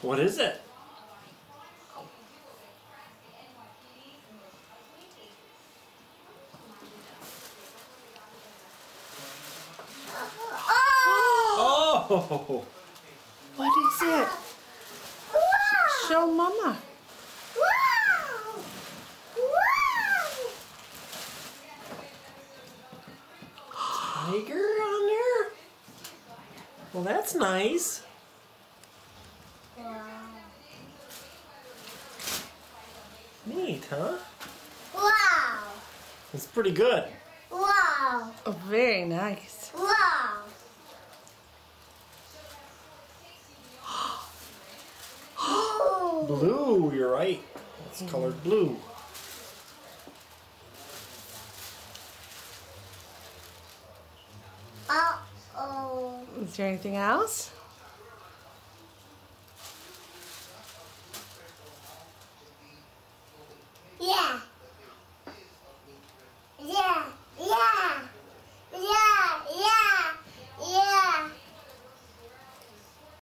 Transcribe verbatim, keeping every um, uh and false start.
What is it? Oh! What is it? Wow. Show Mama. Wow. Wow. Tiger on there? Well, that's nice. Wow. Neat, huh? Wow. It's pretty good. Wow. Oh, very nice. Wow. Blue, you're right. It's colored blue. Uh-oh. Is there anything else? Yeah.